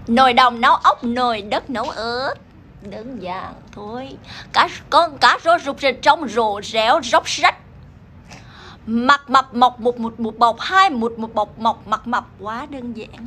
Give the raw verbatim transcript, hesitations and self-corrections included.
Nồi đồng nấu ốc, nồi đất nấu ớt. Đơn giản thôi. Cá con cá rô rụt rịch trong rổ réo róc rách. Mặt mập mọc một một một bọc, hai một một bọc mọc mặt mập, quá đơn giản.